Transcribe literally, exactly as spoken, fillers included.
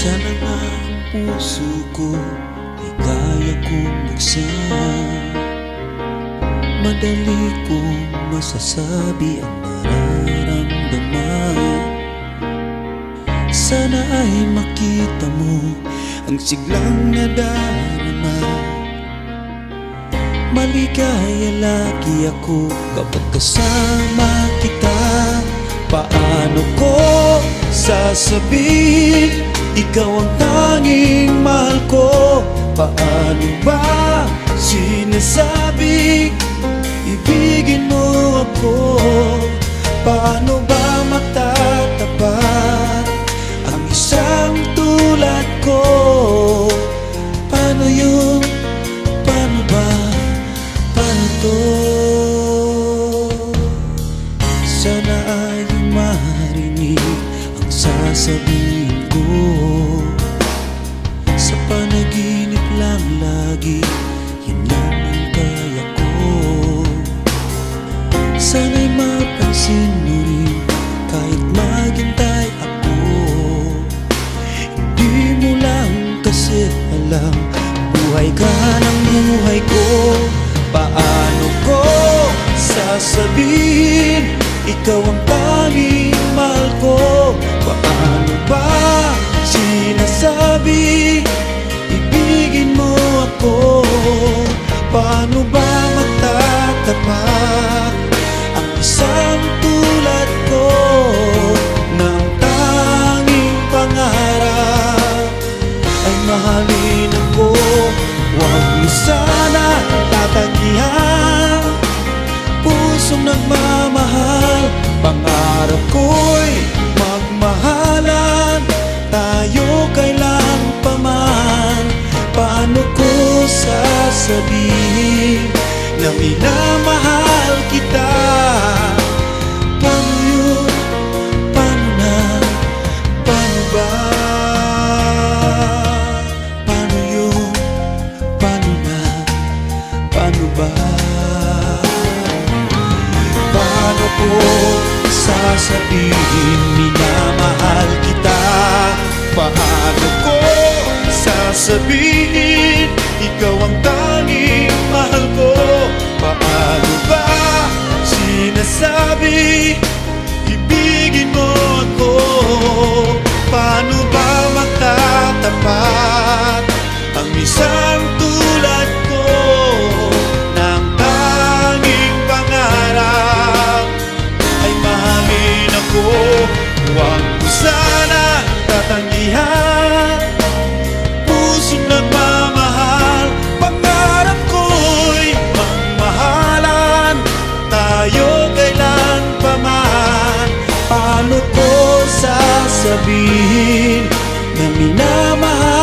Sana nga ang puso ko ay kaya kong buksan. Madali kong masasabi ang nararamdaman. Sana ay makita mo ang siglang nadarama. Maligaya lagi ako kapag kasama kita. Paano ko sasabihin ikaw ang tanging mahal ko? Paano ba sinasabi ibigin mo ako? Paano ba matatapat ang isang tulad ko? Paano yun? Paano ba? Paano to? Sana ay marinig ang sasabihin ko. Sa panaginip lang lagi, yun lang ang kaya ko. Sana'y mapansin mo rin kahit maghintay ako. Hindi mo lang kasi alam, buhay ka ng buhay ko. Paano ko sasabihin ikaw ang tanging mahal ko? Paano ba sinasabi ibigin mo ako? Paano ba matatapat ang isang tulad ko ng tanging pangarap ay mahalin ako? Huwag mo sana tatanggihan pusong nagmamahal. Pangarap ko'y magmahalan tayo kailan pa man. Paano ko sasabihin na minamahal kita? Paano yun? Paano na? Paano ba? Paano yun? Paano na? Paano ba? Paano ko sasabihin minamahal kita? Paano ko sasabihin ikaw ang tanging mahal ko? Paano ba sinasabi ibigin mo ako? Paano ba magtatapat ang isang tulad ko ng tanging pangarap ay mahalin ako? Huwag mo sana tatanggihan pusong nagmamahal. Pangarap ko'y magmahalan tayo kailan pa man. Paano ko sasabihin na minamahal